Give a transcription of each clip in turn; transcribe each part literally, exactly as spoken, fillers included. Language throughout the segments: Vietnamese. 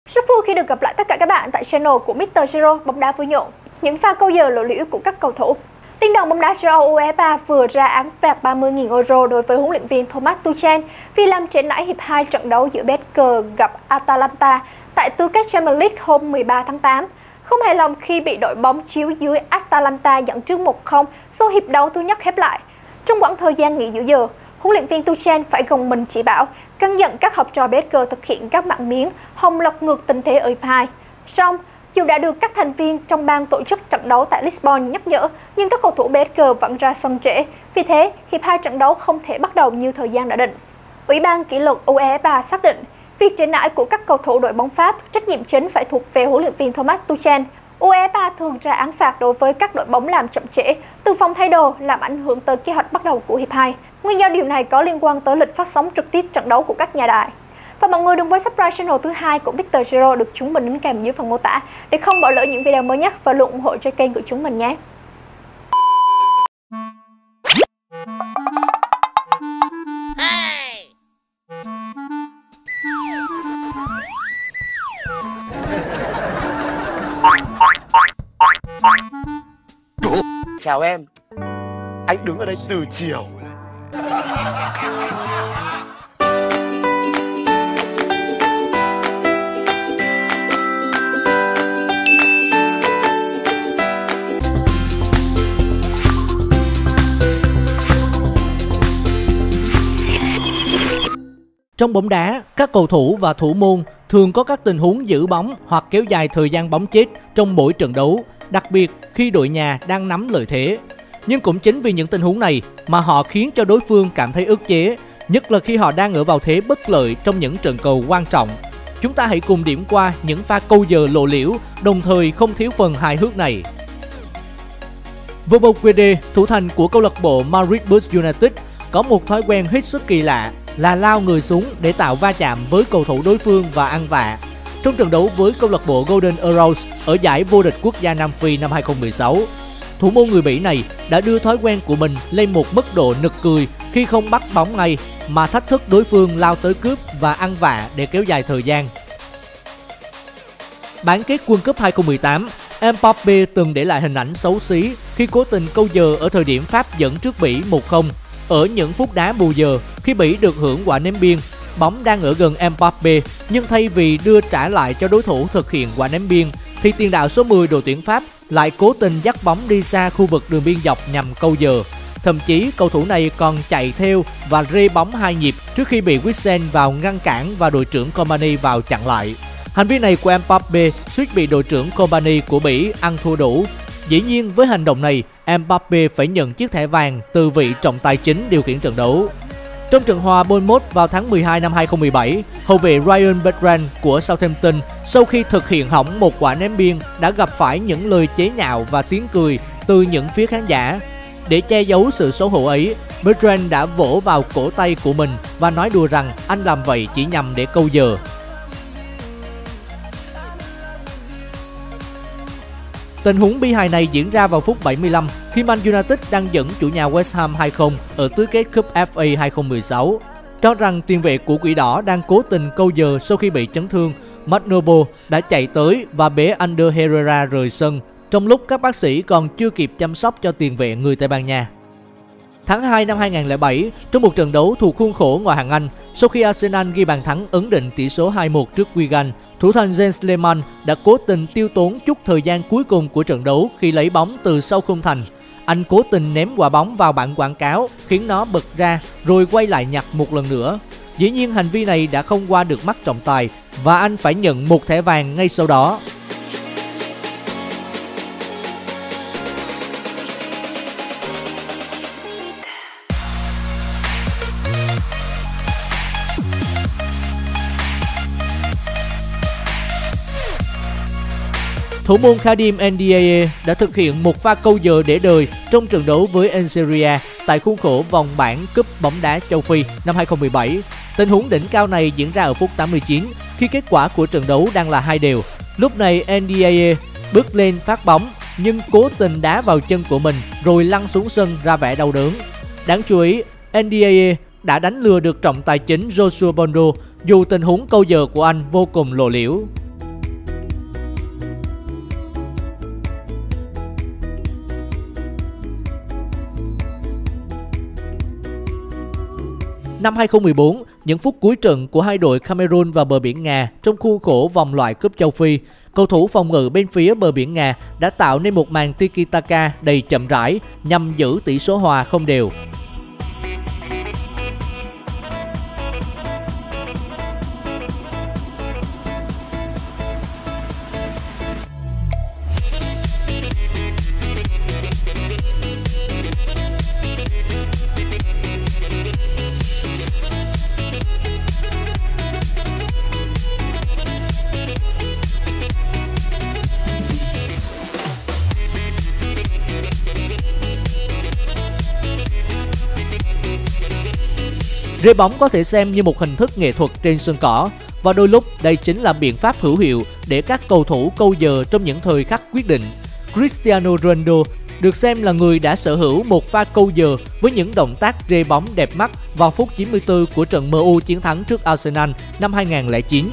Rất vui khi được gặp lại tất cả các bạn tại channel của mít tơ Zero bóng đá vui nhộn. Những pha câu giờ lộ liễu của các cầu thủ. Liên đoàn bóng đá châu Âu UEFA vừa ra án phạt ba mươi nghìn euro đối với huấn luyện viên Thomas Tuchel vì làm trễ nải hiệp hai trận đấu giữa Becker gặp Atalanta tại tứ kết Champions League hôm mười ba tháng tám. Không hài lòng khi bị đội bóng chiếu dưới Atalanta dẫn trước một không sau hiệp đấu thứ nhất khép lại. Trong quãng thời gian nghỉ giữa giờ, huấn luyện viên Tuchel phải gồng mình chỉ bảo, căn dặn các học trò Becker thực hiện các mạng miếng hòng lật ngược tình thế ở hiệp hai. Song, dù đã được các thành viên trong ban tổ chức trận đấu tại Lisbon nhắc nhở, nhưng các cầu thủ Becker vẫn ra sân trễ. Vì thế, hiệp hai trận đấu không thể bắt đầu như thời gian đã định. Ủy ban kỷ luật UEFA xác định, việc trễ nải của các cầu thủ đội bóng Pháp, trách nhiệm chính phải thuộc về huấn luyện viên Thomas Tuchel. UEFA thường ra án phạt đối với các đội bóng làm chậm trễ, từ phòng thay đồ làm ảnh hưởng tới kế hoạch bắt đầu của hiệp hai. Nguyên do điều này có liên quan tới lịch phát sóng trực tiếp trận đấu của các nhà đài. Và mọi người đừng quên subscribe channel thứ hai của mít tơ Zero được chúng mình đính kèm dưới phần mô tả để không bỏ lỡ những video mới nhất và luôn ủng hộ cho kênh của chúng mình nhé. Chào em, anh đứng ở đây từ chiều. Trong bóng đá, các cầu thủ và thủ môn thường có các tình huống giữ bóng hoặc kéo dài thời gian bóng chết trong mỗi trận đấu, đặc biệt khi đội nhà đang nắm lợi thế. Nhưng cũng chính vì những tình huống này mà họ khiến cho đối phương cảm thấy ức chế, nhất là khi họ đang ở vào thế bất lợi trong những trận cầu quan trọng. Chúng ta hãy cùng điểm qua những pha câu giờ lộ liễu, đồng thời không thiếu phần hài hước này. Valverde, thủ thành của câu lạc bộ Maribor United, có một thói quen hết sức kỳ lạ là lao người xuống để tạo va chạm với cầu thủ đối phương và ăn vạ. Trong trận đấu với câu lạc bộ Golden Arrows ở giải vô địch quốc gia Nam Phi năm hai không một sáu, thủ môn người Bỉ này đã đưa thói quen của mình lên một mức độ nực cười khi không bắt bóng ngay mà thách thức đối phương lao tới cướp và ăn vạ để kéo dài thời gian. Bán kết World Cup hai không một tám, Mbappe từng để lại hình ảnh xấu xí khi cố tình câu giờ ở thời điểm Pháp dẫn trước Bỉ một không. Ở những phút đá bù giờ, khi Bỉ được hưởng quả ném biên, bóng đang ở gần Mbappe, nhưng thay vì đưa trả lại cho đối thủ thực hiện quả ném biên, thì tiền đạo số mười đội tuyển Pháp lại cố tình dắt bóng đi xa khu vực đường biên dọc nhằm câu giờ. Thậm chí cầu thủ này còn chạy theo và rê bóng hai nhịp trước khi bị Witsel vào ngăn cản và đội trưởng Company vào chặn lại. Hành vi này của Mbappe suýt bị đội trưởng Company của Bỉ ăn thua đủ. Dĩ nhiên với hành động này, Mbappe phải nhận chiếc thẻ vàng từ vị trọng tài chính điều khiển trận đấu. Trong trận hòa Bournemouth vào tháng mười hai năm hai không một bảy, hậu vệ Ryan Bertrand của Southampton sau khi thực hiện hỏng một quả ném biên đã gặp phải những lời chế nhạo và tiếng cười từ những phía khán giả. Để che giấu sự xấu hổ ấy, Bertrand đã vỗ vào cổ tay của mình và nói đùa rằng anh làm vậy chỉ nhằm để câu giờ. Tình huống bi hài này diễn ra vào phút bảy mươi lăm khi Man United đang dẫn chủ nhà West Ham hai không ở tứ kết cúp ép a hai không một sáu. Cho rằng tiền vệ của Quỷ Đỏ đang cố tình câu giờ sau khi bị chấn thương, Marc Noble đã chạy tới và bế Ander Herrera rời sân, trong lúc các bác sĩ còn chưa kịp chăm sóc cho tiền vệ người Tây Ban Nha. Tháng hai năm hai không không bảy, trong một trận đấu thuộc khuôn khổ ngoại hạng Anh, sau khi Arsenal ghi bàn thắng ấn định tỷ số hai một trước Wigan, thủ thành Jens Lehmann đã cố tình tiêu tốn chút thời gian cuối cùng của trận đấu khi lấy bóng từ sau khung thành. Anh cố tình ném quả bóng vào bảng quảng cáo khiến nó bật ra rồi quay lại nhặt một lần nữa. Dĩ nhiên hành vi này đã không qua được mắt trọng tài và anh phải nhận một thẻ vàng ngay sau đó. Thủ môn Khadim Ndiaye đã thực hiện một pha câu giờ để đời trong trận đấu với Algeria tại khuôn khổ vòng bảng cúp bóng đá châu Phi năm hai không một bảy. Tình huống đỉnh cao này diễn ra ở phút tám mươi chín khi kết quả của trận đấu đang là hai đều. Lúc này Ndiaye bước lên phát bóng nhưng cố tình đá vào chân của mình rồi lăn xuống sân ra vẻ đau đớn. Đáng chú ý, Ndiaye đã đánh lừa được trọng tài chính Joshua Bondo dù tình huống câu giờ của anh vô cùng lộ liễu. Năm hai không một bốn, những phút cuối trận của hai đội Cameroon và bờ biển Nga trong khuôn khổ vòng loại cúp châu Phi, cầu thủ phòng ngự bên phía bờ biển Nga đã tạo nên một màn tiki-taka đầy chậm rãi nhằm giữ tỷ số hòa không đều. Rê bóng có thể xem như một hình thức nghệ thuật trên sân cỏ, và đôi lúc đây chính là biện pháp hữu hiệu để các cầu thủ câu giờ trong những thời khắc quyết định. Cristiano Ronaldo được xem là người đã sở hữu một pha câu giờ với những động tác rê bóng đẹp mắt vào phút chín mươi tư của trận em u chiến thắng trước Arsenal năm hai không không chín.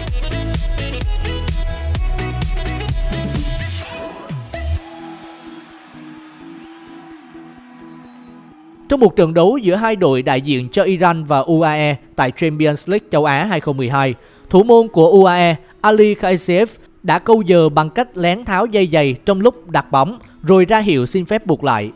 Trong một trận đấu giữa hai đội đại diện cho Iran và u a e tại Champions League châu Á hai không một hai, thủ môn của u a e Ali Khaisiev đã câu giờ bằng cách lén tháo dây giày trong lúc đặt bóng rồi ra hiệu xin phép buộc lại.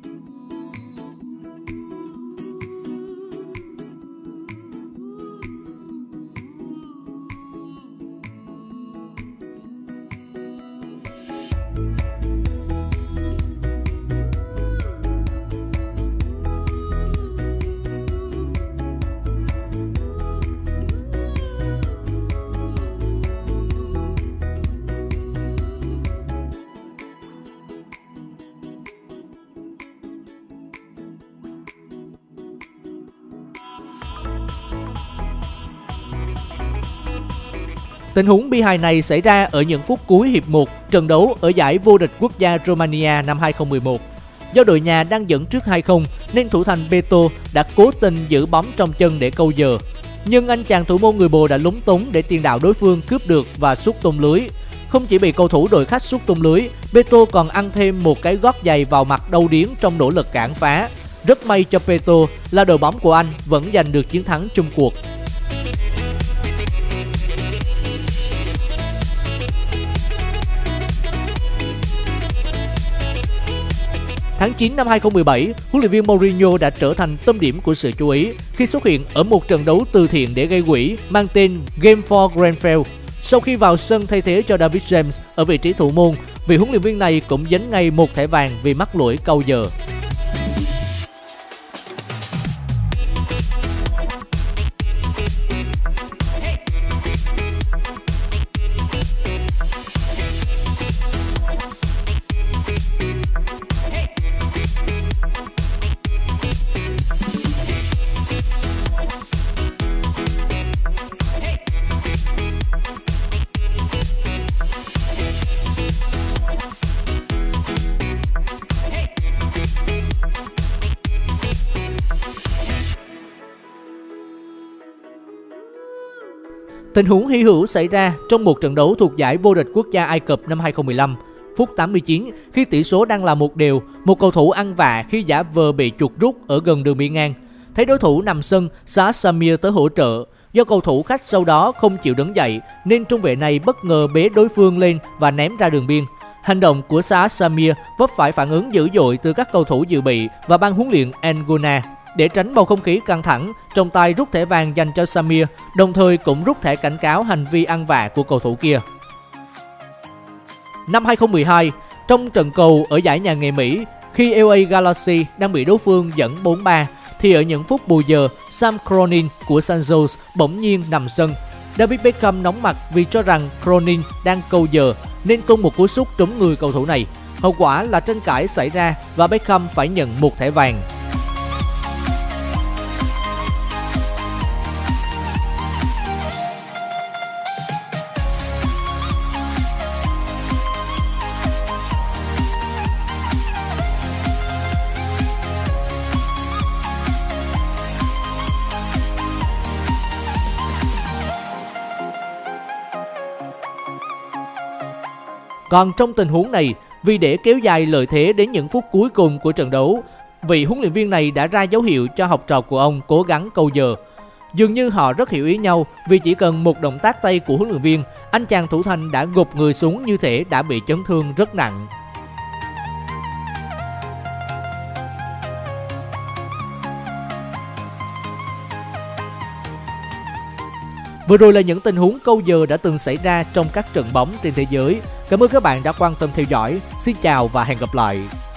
Tình huống bi hài này xảy ra ở những phút cuối hiệp một trận đấu ở giải vô địch quốc gia Romania năm hai không một một. Do đội nhà đang dẫn trước hai không nên thủ thành Beto đã cố tình giữ bóng trong chân để câu giờ. Nhưng anh chàng thủ môn người Bồ đã lúng túng để tiền đạo đối phương cướp được và sút tung lưới. Không chỉ bị cầu thủ đội khách sút tung lưới, Beto còn ăn thêm một cái gót giày vào mặt đau điếng trong nỗ lực cản phá. Rất may cho Beto là đội bóng của anh vẫn giành được chiến thắng chung cuộc. Tháng chín năm hai không một bảy, huấn luyện viên Mourinho đã trở thành tâm điểm của sự chú ý khi xuất hiện ở một trận đấu từ thiện để gây quỹ mang tên Game for Grenfell. Sau khi vào sân thay thế cho David James ở vị trí thủ môn, vị huấn luyện viên này cũng dính ngay một thẻ vàng vì mắc lỗi câu giờ. Tình huống hy hữu xảy ra trong một trận đấu thuộc giải vô địch quốc gia Ai Cập năm hai không một lăm. Phút tám mươi chín, khi tỷ số đang là một đều, một cầu thủ ăn vạ khi giả vờ bị chuột rút ở gần đường biên ngang. Thấy đối thủ nằm sân, Saad Samir tới hỗ trợ. Do cầu thủ khách sau đó không chịu đứng dậy nên trung vệ này bất ngờ bế đối phương lên và ném ra đường biên. Hành động của Saad Samir vấp phải phản ứng dữ dội từ các cầu thủ dự bị và ban huấn luyện Angola. Để tránh bầu không khí căng thẳng, trọng tài rút thẻ vàng dành cho Samir, đồng thời cũng rút thẻ cảnh cáo hành vi ăn vạ của cầu thủ kia. Năm hai không một hai, trong trận cầu ở giải nhà nghề Mỹ, khi lờ a Galaxy đang bị đối phương dẫn bốn ba, thì ở những phút bù giờ, Sam Cronin của San Jose bỗng nhiên nằm sân. David Beckham nóng mặt vì cho rằng Cronin đang câu giờ nên tung một cú sút trúng người cầu thủ này. Hậu quả là tranh cãi xảy ra và Beckham phải nhận một thẻ vàng. Còn trong tình huống này, vì để kéo dài lợi thế đến những phút cuối cùng của trận đấu, Vị huấn luyện viên này đã ra dấu hiệu cho học trò của ông cố gắng câu giờ. Dường như họ rất hiểu ý nhau vì chỉ cần một động tác tay của huấn luyện viên, anh chàng thủ thành đã gục người xuống như thể đã bị chấn thương rất nặng. Vừa rồi là những tình huống câu giờ đã từng xảy ra trong các trận bóng trên thế giới. Cảm ơn các bạn đã quan tâm theo dõi. Xin chào và hẹn gặp lại.